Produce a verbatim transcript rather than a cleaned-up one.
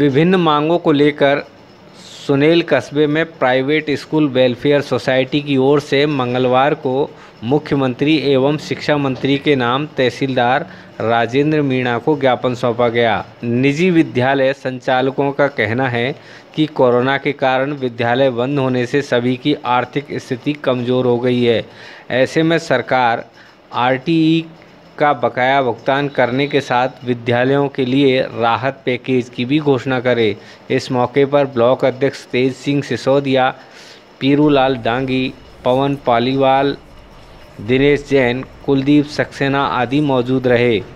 विभिन्न मांगों को लेकर सुनेल कस्बे में प्राइवेट स्कूल वेलफेयर सोसाइटी की ओर से मंगलवार को मुख्यमंत्री एवं शिक्षा मंत्री के नाम तहसीलदार राजेंद्र मीणा को ज्ञापन सौंपा गया। निजी विद्यालय संचालकों का कहना है कि कोरोना के कारण विद्यालय बंद होने से सभी की आर्थिक स्थिति कमज़ोर हो गई है। ऐसे में सरकार आरटीई का बकाया भुगतान करने के साथ विद्यालयों के लिए राहत पैकेज की भी घोषणा करे। इस मौके पर ब्लॉक अध्यक्ष तेज सिंह सिसोदिया, पीरूलाल डांगी, पवन पालीवाल, दिनेश जैन, कुलदीप सक्सेना आदि मौजूद रहे।